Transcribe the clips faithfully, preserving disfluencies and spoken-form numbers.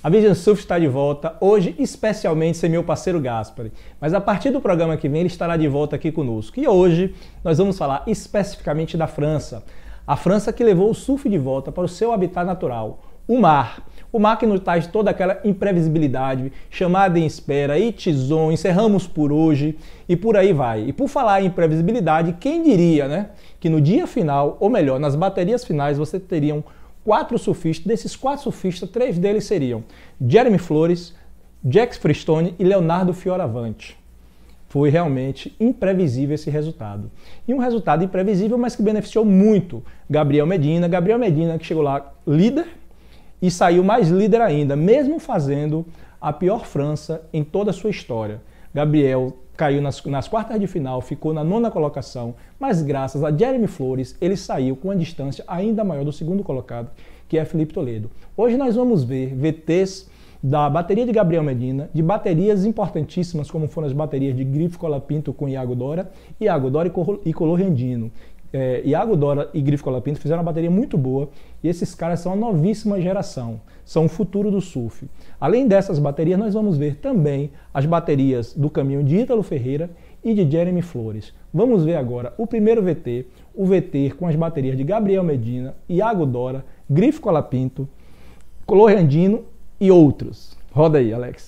A Vision Surf está de volta, hoje especialmente sem meu parceiro Gaspari. Mas a partir do programa que vem ele estará de volta aqui conosco. E hoje nós vamos falar especificamente da França. A França que levou o surf de volta para o seu habitat natural, o mar. O mar que nos traz toda aquela imprevisibilidade, chamada em espera, e tizon, encerramos por hoje e por aí vai. E por falar em imprevisibilidade, quem diria, né? Que no dia final, ou melhor, nas baterias finais, você teriam quatro surfistas. Desses quatro surfistas, três deles seriam Jeremy Flores, Jack Freestone e Leonardo Fioravanti. Foi realmente imprevisível esse resultado. E um resultado imprevisível, mas que beneficiou muito Gabriel Medina. Gabriel Medina que chegou lá líder e saiu mais líder ainda, mesmo fazendo a pior França em toda a sua história. Gabriel caiu nas, nas quartas de final, ficou na nona colocação, mas graças a Jeremy Flores, ele saiu com uma distância ainda maior do segundo colocado, que é Felipe Toledo. Hoje nós vamos ver V Tês da bateria de Gabriel Medina, de baterias importantíssimas, como foram as baterias de Grifo Colapinto com Iago Dora, Iago Dora e Colorandino. É, Iago Dora e Grifo Colapinto fizeram uma bateria muito boa e esses caras são a novíssima geração, são o futuro do surf. Além dessas baterias, nós vamos ver também as baterias do caminho de Ítalo Ferreira e de Jeremy Flores. Vamos ver agora o primeiro V T, o V T com as baterias de Gabriel Medina, Iago Dora, Grifo Colapinto, Colorandino e outros. Roda aí, Alex.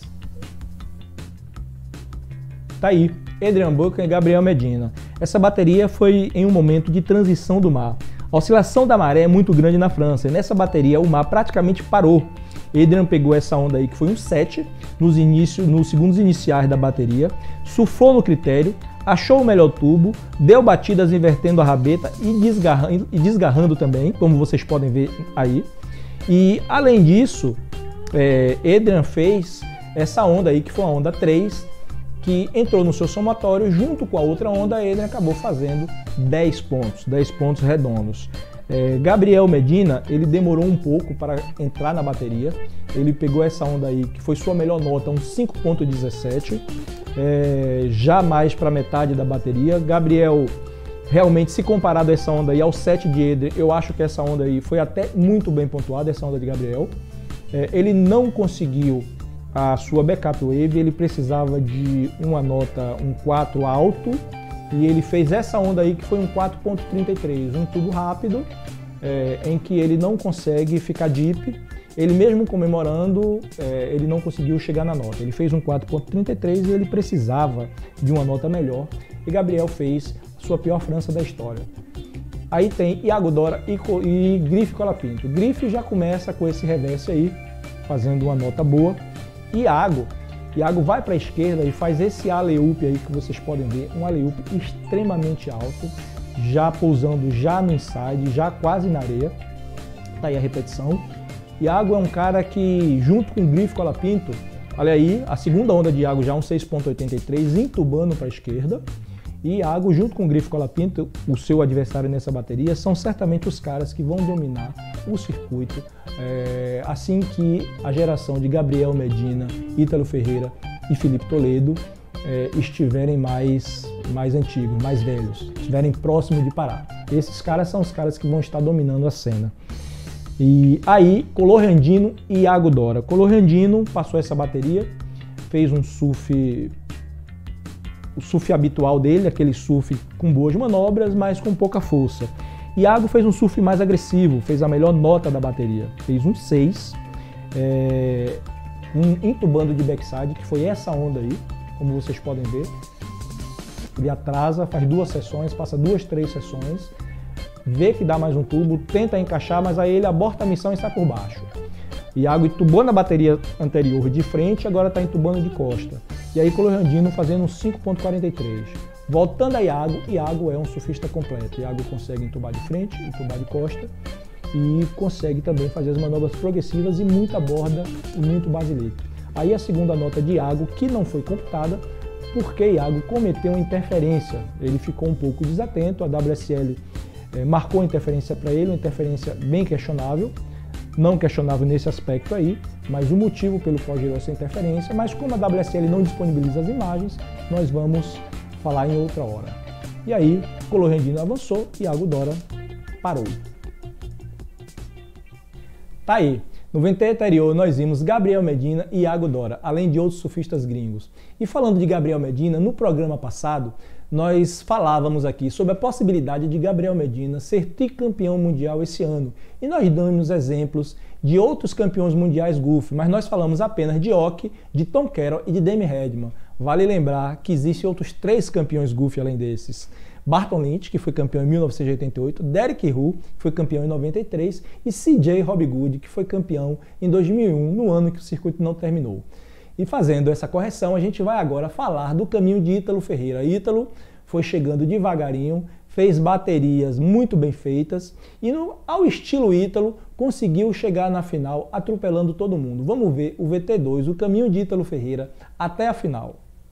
Tá aí, Adrian Buchan e Gabriel Medina. Essa bateria foi em um momento de transição do mar. A oscilação da maré é muito grande na França e nessa bateria o mar praticamente parou. Adrian pegou essa onda aí que foi um sete nos, inícios, nos segundos iniciais da bateria, surfou no critério, achou o melhor tubo, deu batidas invertendo a rabeta e desgarrando, e desgarrando também, como vocês podem ver aí. E além disso, é, Adrian fez essa onda aí que foi a onda três, que entrou no seu somatório junto com a outra onda. A Adrian acabou fazendo dez pontos, dez pontos redondos. É, Gabriel Medina, ele demorou um pouco para entrar na bateria, ele pegou essa onda aí, que foi sua melhor nota, um cinco ponto dezessete, é, já mais para metade da bateria. Gabriel, realmente, se comparado a essa onda aí, ao sete de Adrian, eu acho que essa onda aí foi até muito bem pontuada, essa onda de Gabriel. É, ele não conseguiu a sua backup wave, ele precisava de uma nota, um quatro alto, e ele fez essa onda aí que foi um quatro ponto trinta e três, um tubo rápido, é, em que ele não consegue ficar deep. Ele mesmo comemorando, é, ele não conseguiu chegar na nota. Ele fez um quatro ponto trinta e três e ele precisava de uma nota melhor, e Gabriel fez a sua pior França da história. Aí tem Iago Dora e, e Grifo Colapinto. Grifo já começa com esse reverse aí, fazendo uma nota boa. Iago, Iago vai para a esquerda e faz esse alley-oop aí que vocês podem ver, um alley-oop extremamente alto, já pousando já no inside, já quase na areia. Tá aí a repetição. Iago é um cara que, junto com o Grifo Colapinto, olha aí, a segunda onda de Iago já um seis ponto oitenta e três, entubando para a esquerda. E Iago, junto com o Grifo Colapinto, o seu adversário nessa bateria, são certamente os caras que vão dominar o circuito é, assim que a geração de Gabriel Medina, Ítalo Ferreira e Felipe Toledo é, estiverem mais, mais antigos, mais velhos, estiverem próximos de parar. Esses caras são os caras que vão estar dominando a cena. E aí, Colorandino e Iago Dora. Colorandino passou essa bateria, fez um surf... o surf habitual dele, aquele surf com boas manobras, mas com pouca força. Iago fez um surf mais agressivo, fez a melhor nota da bateria, fez um seis, é, um entubando de backside, que foi essa onda aí, como vocês podem ver. Ele atrasa, faz duas sessões, passa duas, três sessões, vê que dá mais um tubo, tenta encaixar, mas aí ele aborta a missão e sai por baixo. Iago entubou na bateria anterior de frente, agora está entubando de costa. E aí Colorandino fazendo um cinco ponto quarenta e três. Voltando a Iago, Iago é um surfista completo. Iago consegue entubar de frente, entubar de costa e consegue também fazer as manobras progressivas e muita borda e muito basilete. Aí a segunda nota de Iago, que não foi computada, porque Iago cometeu uma interferência. Ele ficou um pouco desatento, a W S L eh, marcou a interferência para ele, uma interferência bem questionável. Não questionável nesse aspecto aí, mas o motivo pelo qual gerou essa interferência, mas como a W S L não disponibiliza as imagens, nós vamos falar em outra hora. E aí, Colorandino avançou e Iago Dora parou. Tá aí. No V T anterior, nós vimos Gabriel Medina e Iago Dora, além de outros surfistas gringos. E falando de Gabriel Medina, no programa passado, nós falávamos aqui sobre a possibilidade de Gabriel Medina ser tricampeão mundial esse ano. E nós damos exemplos de outros campeões mundiais golfe, mas nós falamos apenas de Oki, de Tom Carroll e de Demi Redman. Vale lembrar que existem outros três campeões golfe além desses. Barton Lynch, que foi campeão em mil novecentos e oitenta e oito, Derek Hu, que foi campeão em noventa e três, e C J Hobgood, que foi campeão em dois mil e um, no ano que o circuito não terminou. E fazendo essa correção, a gente vai agora falar do caminho de Ítalo Ferreira. Ítalo foi chegando devagarinho, fez baterias muito bem feitas e, no, ao estilo Ítalo, conseguiu chegar na final atropelando todo mundo. Vamos ver o V T dois, o caminho de Ítalo Ferreira até a final.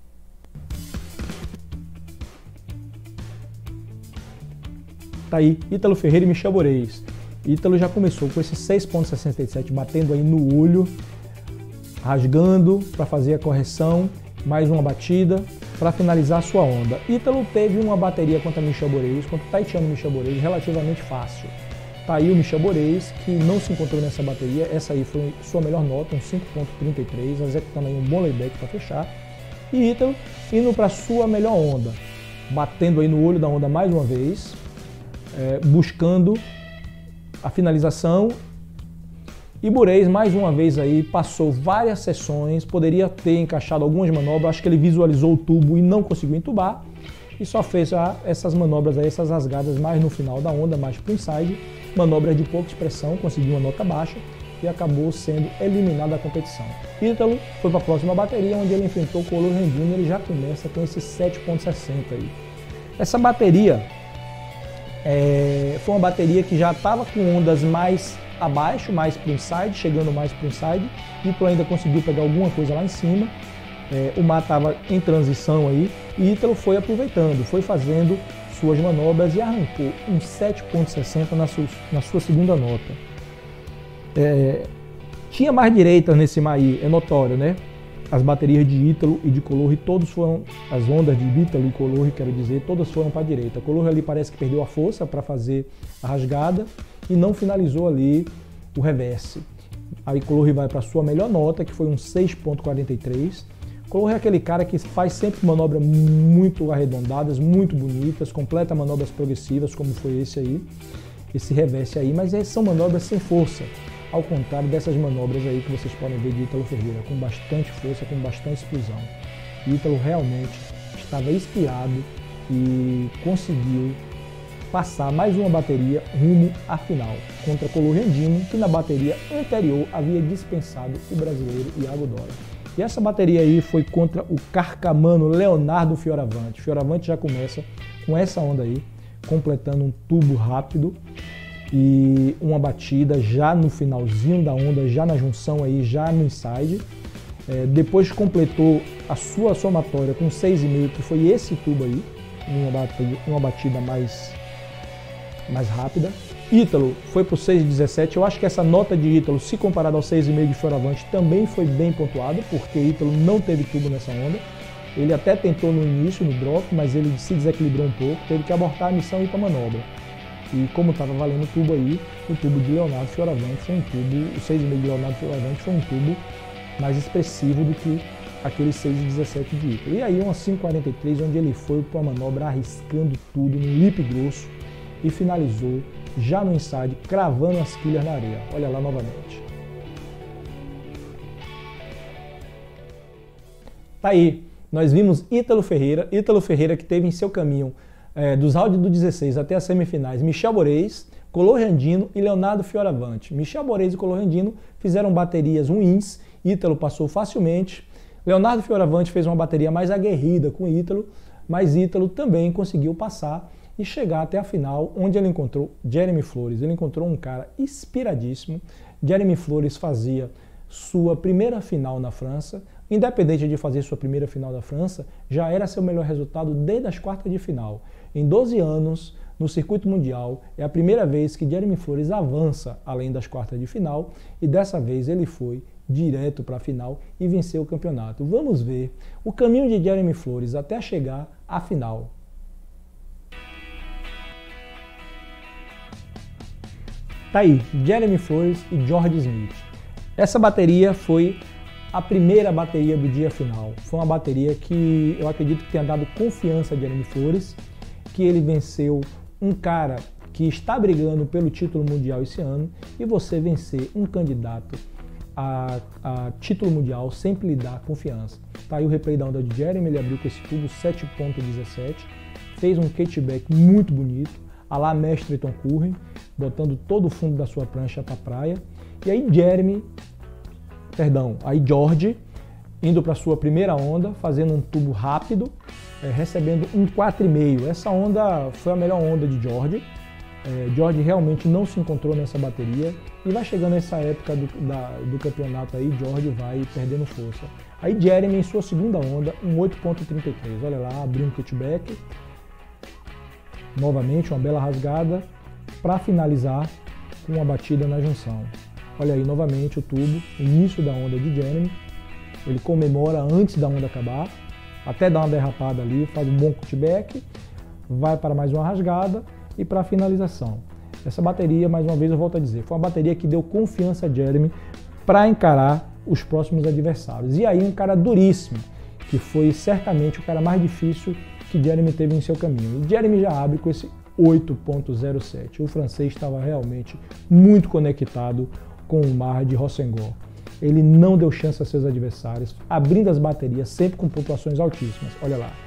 Tá aí, Ítalo Ferreira e Michel Borez. Ítalo já começou com esse seis ponto sessenta e sete batendo aí no olho, rasgando para fazer a correção, mais uma batida para finalizar a sua onda. Ítalo teve uma bateria contra Michel Borez, contra o taitiano Michel Borez, relativamente fácil. Tá aí o Michel Borez, que não se encontrou nessa bateria, essa aí foi sua melhor nota, um cinco ponto trinta e três, executando aí um bom layback para fechar. E Ítalo indo para sua melhor onda, batendo aí no olho da onda mais uma vez, é, buscando a finalização. E Borez, mais uma vez aí, passou várias sessões, poderia ter encaixado algumas manobras, acho que ele visualizou o tubo e não conseguiu entubar, e só fez ah, essas manobras aí, essas rasgadas mais no final da onda, mais pro inside, manobras de pouca expressão, conseguiu uma nota baixa e acabou sendo eliminado da competição. Ítalo foi para a próxima bateria, onde ele enfrentou o Colo Rendino, e ele já começa com esse sete ponto sessenta aí. Essa bateria é, foi uma bateria que já estava com ondas mais abaixo, mais para o inside, chegando mais para o inside. Ítalo ainda conseguiu pegar alguma coisa lá em cima. É, o mar estava em transição aí e Ítalo foi aproveitando, foi fazendo suas manobras e arrancou um sete ponto sessenta na sua, na sua segunda nota. É, tinha mais direita nesse mar aí, é notório, né? As baterias de Ítalo e de Colorri, todos foram, as ondas de Ítalo e Colorri, quero dizer, todas foram para a direita. Colorri ali parece que perdeu a força para fazer a rasgada e não finalizou ali o reverse. Aí Colorri vai para a sua melhor nota, que foi um seis ponto quarenta e três. Colorri é aquele cara que faz sempre manobras muito arredondadas, muito bonitas, completa manobras progressivas, como foi esse aí, esse reverse aí, mas são manobras sem força, ao contrário dessas manobras aí que vocês podem ver de Ítalo Ferreira, com bastante força, com bastante explosão. Ítalo realmente estava inspirado e conseguiu passar mais uma bateria rumo à final, contra Colo Rendino, que na bateria anterior havia dispensado o brasileiro Iago Dora. E essa bateria aí foi contra o carcamano Leonardo Fioravante. Fioravante já começa com essa onda aí, completando um tubo rápido e uma batida já no finalzinho da onda, já na junção aí, já no inside. É, depois completou a sua somatória com seis vírgula cinco, que foi esse tubo aí, uma batida, uma batida mais, mais rápida. Ítalo foi para o seis vírgula dezessete, eu acho que essa nota de Ítalo, se comparada ao seis vírgula cinco de Fioravante, também foi bem pontuada, porque Ítalo não teve tubo nessa onda. Ele até tentou no início, no drop, mas ele se desequilibrou um pouco, teve que abortar a missão e ir para a manobra. E como estava valendo o tubo aí, o tubo de Leonardo Fioravante foi um tubo, o seis vírgula cinco de Leonardo Fioravante foi um tubo mais expressivo do que aquele seis vírgula dezessete de Ítalo. E aí uma cinco quarenta e três, onde ele foi para a manobra arriscando tudo no lip grosso e finalizou já no inside, cravando as quilhas na areia. Olha lá novamente. Tá aí, nós vimos Ítalo Ferreira, Ítalo Ferreira que teve em seu caminho é, dos rounds do dezesseis até as semifinais, Michel Borez, Colo Rendino e Leonardo Fioravante. Michel Borez e Colo Rendino fizeram baterias ruins, Ítalo passou facilmente. Leonardo Fioravante fez uma bateria mais aguerrida com Ítalo, mas Ítalo também conseguiu passar e chegar até a final, onde ele encontrou Jeremy Flores. Ele encontrou um cara inspiradíssimo. Jeremy Flores fazia sua primeira final na França. Independente de fazer sua primeira final na França, já era seu melhor resultado desde as quartas de final. Em doze anos, no circuito mundial, é a primeira vez que Jeremy Flores avança além das quartas de final, e dessa vez ele foi direto para a final e venceu o campeonato. Vamos ver o caminho de Jeremy Flores até chegar à final. Tá aí, Jeremy Flores e George Smith. Essa bateria foi a primeira bateria do dia final. Foi uma bateria que eu acredito que tenha dado confiança a Jeremy Flores, que ele venceu um cara que está brigando pelo título mundial esse ano, e você vencer um candidato a, a título mundial sempre lhe dá confiança. Tá aí o replay da onda de Jeremy, ele abriu com esse tubo sete ponto dezessete, fez um catchback muito bonito, a lá mestre Tom Curren, botando todo o fundo da sua prancha para a praia, e aí Jeremy, perdão, aí George, indo para sua primeira onda, fazendo um tubo rápido, é, recebendo um quatro vírgula cinco. Essa onda foi a melhor onda de George. É, George realmente não se encontrou nessa bateria e vai chegando essa época do, da, do campeonato aí, George vai perdendo força. Aí Jeremy em sua segunda onda, um oito ponto trinta e três. Olha lá, abriu um catchback. Novamente uma bela rasgada para finalizar com uma batida na junção. Olha aí novamente o tubo, início da onda de Jeremy. Ele comemora antes da onda acabar, até dar uma derrapada ali, faz um bom cutback, vai para mais uma rasgada e para a finalização. Essa bateria, mais uma vez eu volto a dizer, foi uma bateria que deu confiança a Jeremy para encarar os próximos adversários. E aí um cara duríssimo, que foi certamente o cara mais difícil que Jeremy teve em seu caminho. E Jeremy já abre com esse oito ponto zero sete. O francês estava realmente muito conectado com o mar de Rossengor. Ele não deu chance a seus adversários, abrindo as baterias sempre com pontuações altíssimas. Olha lá.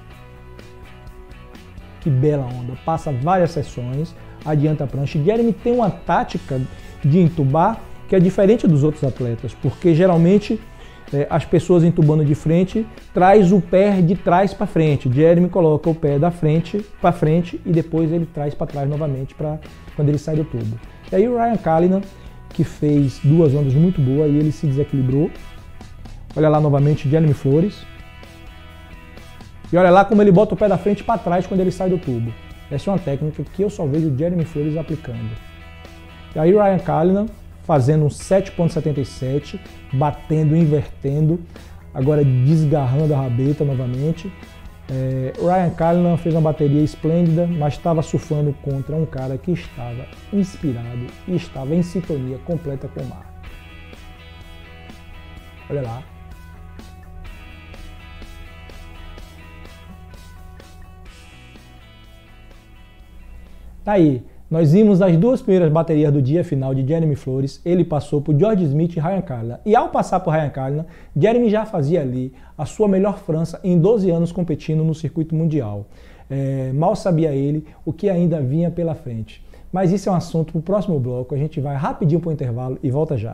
Que bela onda. Passa várias sessões, adianta a prancha. E Jeremy tem uma tática de entubar que é diferente dos outros atletas, porque geralmente é, as pessoas entubando de frente traz o pé de trás para frente. Jeremy coloca o pé da frente para frente e depois ele traz para trás novamente para quando ele sai do tubo. E aí o Ryan Callinan, que fez duas ondas muito boas e ele se desequilibrou. Olha lá novamente Jeremy Flores. E olha lá como ele bota o pé da frente para trás quando ele sai do tubo. Essa é uma técnica que eu só vejo o Jeremy Flores aplicando. E aí o Ryan Callinan fazendo um sete ponto setenta e sete, batendo, invertendo, agora desgarrando a rabeta novamente. É, Ryan Callinan fez uma bateria esplêndida, mas estava surfando contra um cara que estava inspirado e estava em sintonia completa com o mar. Olha lá. Tá aí. Nós vimos as duas primeiras baterias do dia final de Jeremy Flores, ele passou por George Smith e Ryan Callinan. E ao passar por Ryan Callinan, Jeremy já fazia ali a sua melhor França em doze anos competindo no circuito mundial. É, mal sabia ele o que ainda vinha pela frente. Mas isso é um assunto para o próximo bloco, a gente vai rapidinho para o intervalo e volta já.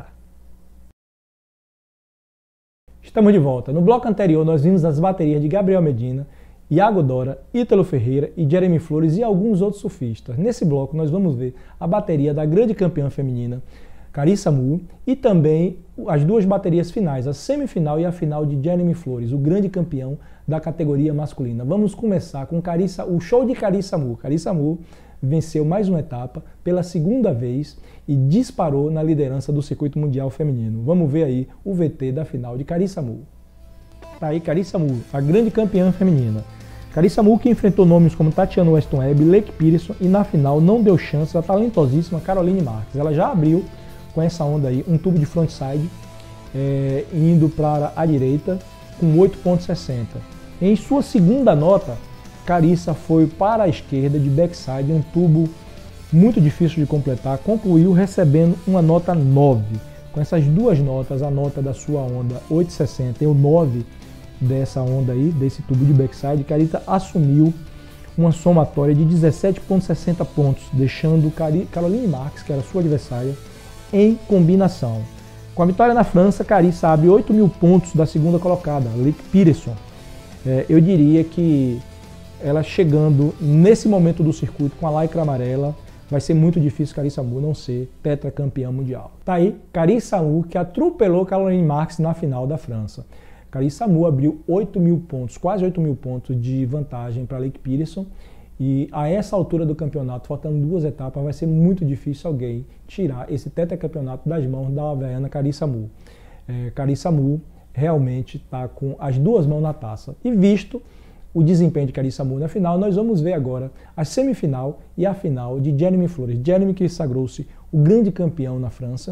Estamos de volta. No bloco anterior nós vimos as baterias de Gabriel Medina, Iago Dora, Ítalo Ferreira e Jeremy Flores e alguns outros surfistas. Nesse bloco nós vamos ver a bateria da grande campeã feminina, Carissa Moore, e também as duas baterias finais, a semifinal e a final de Jeremy Flores, o grande campeão da categoria masculina. Vamos começar com Carissa, o show de Carissa Moore. Carissa Moore venceu mais uma etapa pela segunda vez e disparou na liderança do circuito mundial feminino. Vamos ver aí o V T da final de Carissa Moore. Tá aí Carissa Moore, a grande campeã feminina. Carissa Moore que enfrentou nomes como Tatiana Weston Webb, Lake Peterson e na final não deu chance à talentosíssima Caroline Marques. Ela já abriu com essa onda aí um tubo de frontside é, indo para a direita com oito ponto sessenta. Em sua segunda nota, Carissa foi para a esquerda de backside, um tubo muito difícil de completar, concluiu recebendo uma nota nove. Com essas duas notas, a nota da sua onda oito sessenta e o nove dessa onda aí, desse tubo de backside, Carissa assumiu uma somatória de dezessete ponto sessenta pontos, deixando Caroline Marques, que era sua adversária, em combinação. Com a vitória na França, Carissa abre oito mil pontos da segunda colocada, Lake Peterson. É, eu diria que ela chegando nesse momento do circuito com a lycra amarela, vai ser muito difícil Carissa Moore não ser tetracampeã mundial. Tá aí, Carissa Moore que atropelou Caroline Marques na final da França. Carissa Moore abriu oito mil pontos, quase oito mil pontos de vantagem para Lake Peterson. E a essa altura do campeonato, faltando duas etapas, vai ser muito difícil alguém tirar esse tetracampeonato das mãos da havaiana Carissa Moore. É, Carissa Moore realmente está com as duas mãos na taça. E visto o desempenho de Carissa Moore na final, nós vamos ver agora a semifinal e a final de Jeremy Flores. Jeremy que sagrou-se o grande campeão na França,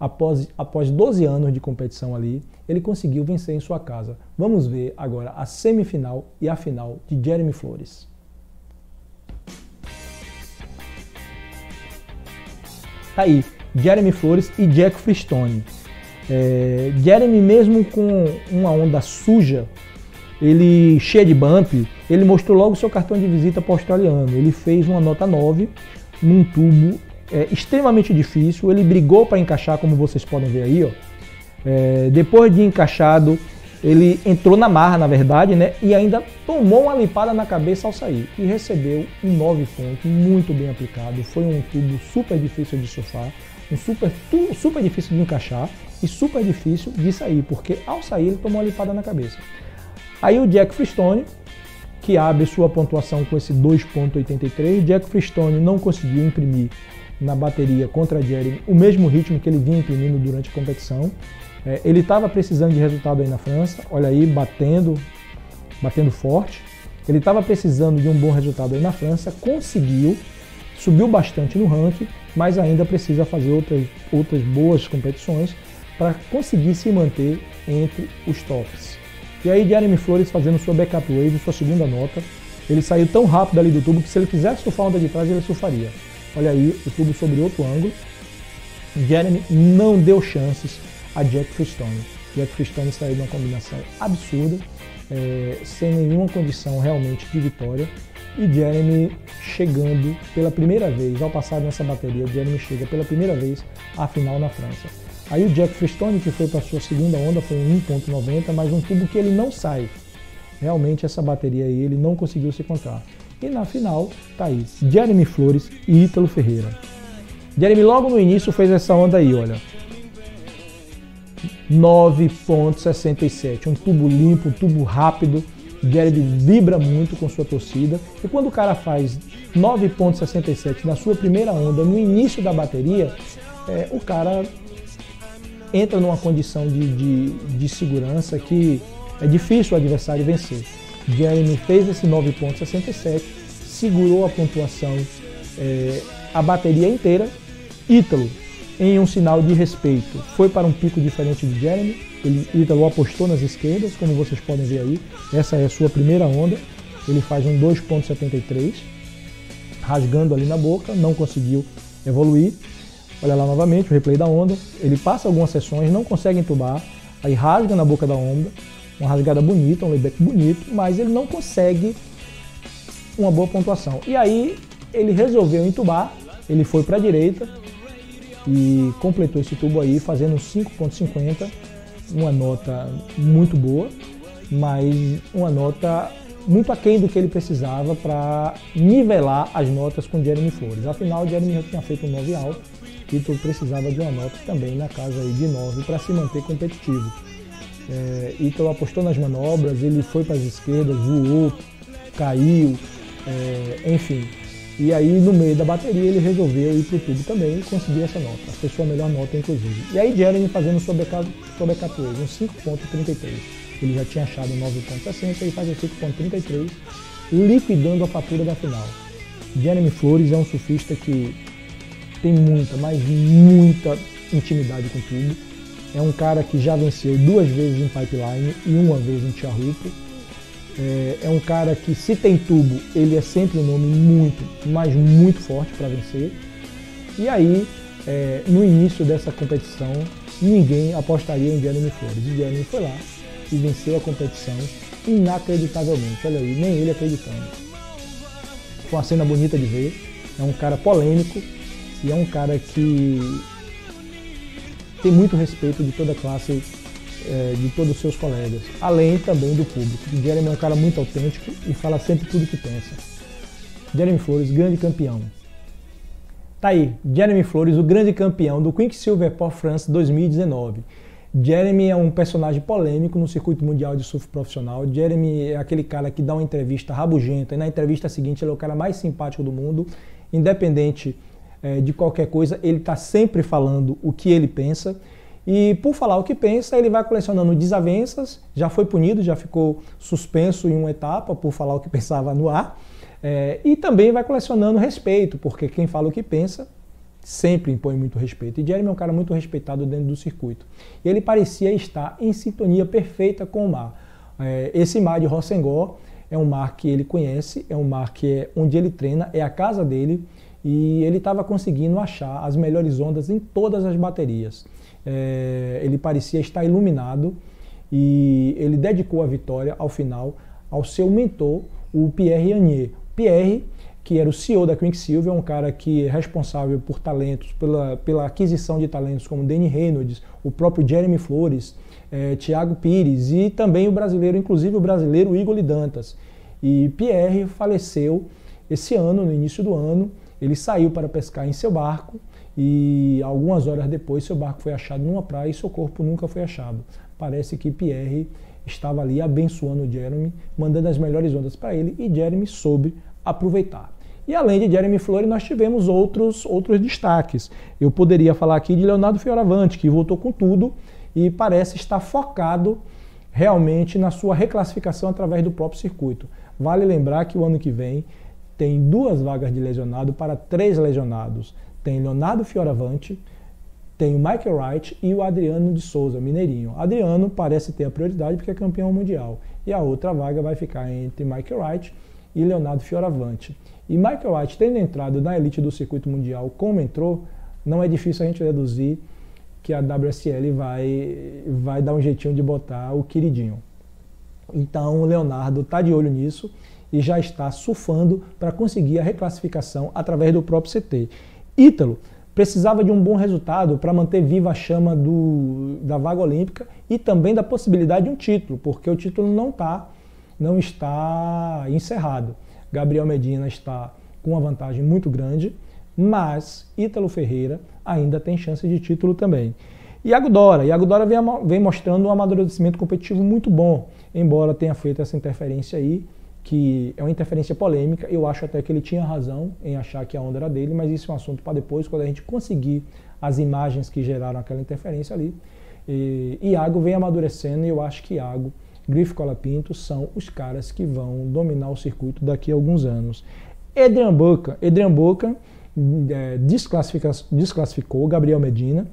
após, após doze anos de competição ali, ele conseguiu vencer em sua casa. Vamos ver agora a semifinal e a final de Jeremy Flores. Tá aí, Jeremy Flores e Jack Freestone. É, Jeremy, mesmo com uma onda suja, ele cheio de bump, ele mostrou logo seu cartão de visita para o australiano. Ele fez uma nota nove num tubo é, extremamente difícil. Ele brigou para encaixar, como vocês podem ver aí, ó. É, depois de encaixado, ele entrou na marra, na verdade, né? E ainda tomou uma limpada na cabeça ao sair. E recebeu um nove pontos, muito bem aplicado. Foi um tubo super difícil de surfar, um super, super difícil de encaixar e super difícil de sair, porque ao sair ele tomou uma limpada na cabeça. Aí o Jack Freestone, que abre sua pontuação com esse dois ponto oitenta e três, Jack Freestone não conseguiu imprimir na bateria contra Jeremy o mesmo ritmo que ele vinha imprimindo durante a competição. É, ele estava precisando de resultado aí na França, olha aí, batendo, batendo forte. Ele estava precisando de um bom resultado aí na França, conseguiu, subiu bastante no ranking, mas ainda precisa fazer outras, outras boas competições para conseguir se manter entre os tops. E aí Jeremy Flores fazendo sua backup wave, sua segunda nota. Ele saiu tão rápido ali do tubo que se ele quisesse surfar a onda de trás, ele surfaria. Olha aí, o tubo sobre outro ângulo. Jeremy não deu chances a Jack Freestone. Jack Freestone saiu de uma combinação absurda, é, sem nenhuma condição realmente de vitória. E Jeremy chegando pela primeira vez, ao passar nessa bateria, Jeremy chega pela primeira vez à final na França. Aí o Jack Freestone, que foi para sua segunda onda, foi um um ponto noventa, mas um tubo que ele não sai. Realmente essa bateria aí ele não conseguiu se encontrar. E na final, tá aí, Jeremy Flores e Ítalo Ferreira. Jeremy logo no início fez essa onda aí, olha. nove ponto sessenta e sete, um tubo limpo, um tubo rápido. Jeremy vibra muito com sua torcida. E quando o cara faz nove ponto sessenta e sete na sua primeira onda, no início da bateria, é, o cara entra numa condição de, de, de segurança que é difícil o adversário vencer. Jeremy fez esse nove ponto sessenta e sete, segurou a pontuação, é, a bateria inteira. Ítalo, em um sinal de respeito, foi para um pico diferente de Jeremy. Ele, Ítalo apostou nas esquerdas, como vocês podem ver aí. Essa é a sua primeira onda. Ele faz um dois ponto setenta e três, rasgando ali na boca, não conseguiu evoluir. Olha lá novamente o replay da onda. Ele passa algumas sessões, não consegue entubar, aí rasga na boca da onda, uma rasgada bonita, um layback bonito, mas ele não consegue uma boa pontuação. E aí ele resolveu entubar, ele foi para a direita e completou esse tubo aí fazendo cinco ponto cinquenta, uma nota muito boa, mas uma nota muito aquém do que ele precisava para nivelar as notas com Jeremy Flores. Afinal, Jeremy já tinha feito um nove alto, e Ítalo precisava de uma nota também na casa aí de nove para se manter competitivo. É, Ítalo apostou nas manobras, ele foi para as esquerdas, voou, caiu, é, enfim. E aí no meio da bateria ele resolveu ir para o tubo também e conseguir essa nota, foi sua melhor nota inclusive. E aí Jeremy fazendo sua backup, sua backup wave, um cinco ponto trinta e três. Ele já tinha achado nove ponto sessenta e faz o cinco ponto trinta e três, liquidando a fatura da final. Jeremy Flores é um surfista que tem muita, mas muita intimidade com o tubo. É um cara que já venceu duas vezes em pipeline e uma vez em Tiahupo. É, é um cara que, se tem tubo, ele é sempre um nome muito, mas muito forte para vencer. E aí, é, no início dessa competição, ninguém apostaria em Jeremy Flores. E Jeremy foi lá e venceu a competição inacreditavelmente. Olha aí, nem ele acreditando. Foi uma cena bonita de ver. É um cara polêmico e é um cara que tem muito respeito de toda a classe, é, de todos os seus colegas, além também do público. O Jeremy é um cara muito autêntico e fala sempre tudo o que pensa. Jeremy Flores, grande campeão. Tá aí, Jeremy Flores, o grande campeão do Quicksilver Port France dois mil e dezenove. Jeremy é um personagem polêmico no circuito mundial de surf profissional. Jeremy é aquele cara que dá uma entrevista rabugenta e na entrevista seguinte ele é o cara mais simpático do mundo, independente é, de qualquer coisa, ele está sempre falando o que ele pensa. E por falar o que pensa, ele vai colecionando desavenças, já foi punido, já ficou suspenso em uma etapa por falar o que pensava no ar, é, e também vai colecionando respeito, porque quem fala o que pensa sempre impõe muito respeito. E Jeremy é um cara muito respeitado dentro do circuito. E ele parecia estar em sintonia perfeita com o mar. É, esse mar de Rossengor é um mar que ele conhece, é um mar que é onde ele treina, é a casa dele, e ele estava conseguindo achar as melhores ondas em todas as baterias. É, ele parecia estar iluminado e ele dedicou a vitória ao final ao seu mentor, o Pierre Yanier. Pierre, que era o C E O da Quicksilver, é um cara que é responsável por talentos, pela, pela aquisição de talentos como Danny Reynolds, o próprio Jeremy Flores, é, Thiago Pires e também o brasileiro, inclusive o brasileiro Igor Dantas. E Pierre faleceu esse ano, no início do ano. Ele saiu para pescar em seu barco e algumas horas depois seu barco foi achado numa praia e seu corpo nunca foi achado. Parece que Pierre estava ali abençoando o Jeremy, mandando as melhores ondas para ele, e Jeremy soube aproveitar. E além de Jeremy Flores, nós tivemos outros, outros destaques. Eu poderia falar aqui de Leonardo Fioravanti, que voltou com tudo e parece estar focado realmente na sua reclassificação através do próprio circuito. Vale lembrar que o ano que vem tem duas vagas de lesionado para três lesionados. Tem Leonardo Fioravanti, tem o Michael Wright e o Adriano de Souza, mineirinho. Adriano parece ter a prioridade porque é campeão mundial. E a outra vaga vai ficar entre Michael Wright e Leonardo Fioravanti. E Michael Wright, tendo entrado na elite do circuito mundial como entrou, não é difícil a gente deduzir que a W S L vai, vai dar um jeitinho de botar o queridinho. Então o Leonardo está de olho nisso e já está surfando para conseguir a reclassificação através do próprio C T. Ítalo precisava de um bom resultado para manter viva a chama do, da vaga olímpica e também da possibilidade de um título, porque o título não, tá, não está encerrado. Gabriel Medina está com uma vantagem muito grande, mas Ítalo Ferreira ainda tem chance de título também. Iago Dora. Iago Dora vem, vem mostrando um amadurecimento competitivo muito bom, embora tenha feito essa interferência aí, que é uma interferência polêmica. Eu acho até que ele tinha razão em achar que a onda era dele, mas isso é um assunto para depois, quando a gente conseguir as imagens que geraram aquela interferência ali. E Iago vem amadurecendo e eu acho que Iago, Grife Colapinto são os caras que vão dominar o circuito daqui a alguns anos. Adrian Boca. Adrian Boca é, desclassificou Gabriel Medina,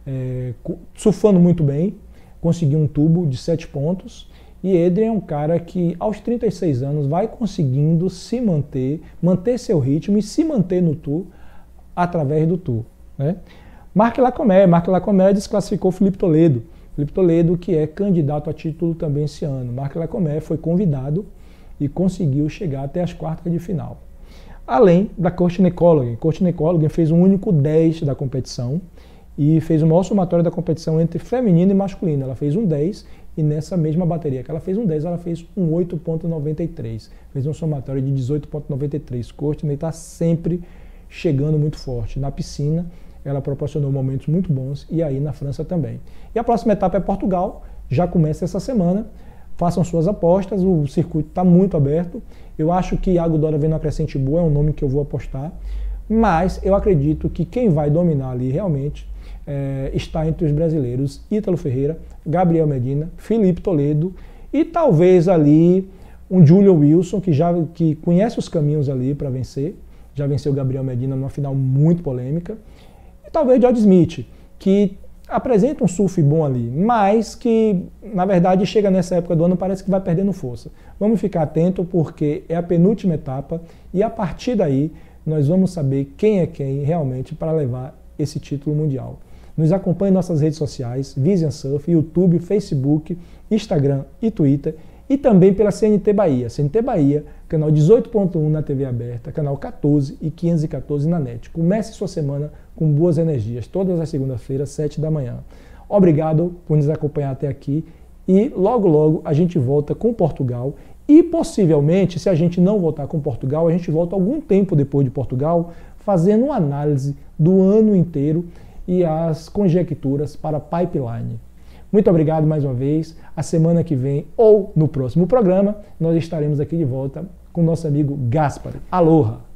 é, surfando muito bem, conseguiu um tubo de sete pontos. E Adrian é um cara que aos trinta e seis anos vai conseguindo se manter, manter seu ritmo e se manter no Tour através do Tour, né? Marc Lacomé. Marc Lacomé desclassificou Felipe Toledo. Felipe Toledo, que é candidato a título também esse ano. Marc Lacomé foi convidado e conseguiu chegar até as quartas de final. Além da Courtney Colligan. Courtney Colligan fez um único dez da competição e fez o maior somatório da competição entre feminino e masculino. Ela fez um dez e nessa mesma bateria que ela fez um dez, ela fez um oito ponto noventa e três. Fez um somatório de dezoito ponto noventa e três. Courtney está sempre chegando muito forte. Na piscina, ela proporcionou momentos muito bons e aí na França também. E a próxima etapa é Portugal, já começa essa semana. Façam suas apostas, o circuito está muito aberto. Eu acho que Iago Dora vem na crescente boa, é um nome que eu vou apostar. Mas eu acredito que quem vai dominar ali realmente é, está entre os brasileiros Ítalo Ferreira, Gabriel Medina, Felipe Toledo e talvez ali um Julian Wilson, que já que conhece os caminhos ali para vencer. Já venceu o Gabriel Medina numa final muito polêmica. E talvez George Smith, que apresenta um surf bom ali, mas que, na verdade, chega nessa época do ano, parece que vai perdendo força. Vamos ficar atento porque é a penúltima etapa e a partir daí nós vamos saber quem é quem realmente para levar esse título mundial. Nos acompanhe em nossas redes sociais, Vision Surf, YouTube, Facebook, Instagram e Twitter, e também pela C N T Bahia. C N T Bahia, canal dezoito ponto um na T V aberta, canal quatorze e quinhentos e quatorze na net. Comece sua semana com boas energias, todas as segundas-feiras, sete da manhã. Obrigado por nos acompanhar até aqui e logo logo a gente volta com Portugal e possivelmente, se a gente não voltar com Portugal, a gente volta algum tempo depois de Portugal fazendo uma análise do ano inteiro e as conjecturas para a pipeline. Muito obrigado mais uma vez. A semana que vem ou no próximo programa nós estaremos aqui de volta com o nosso amigo Gaspar. Aloha!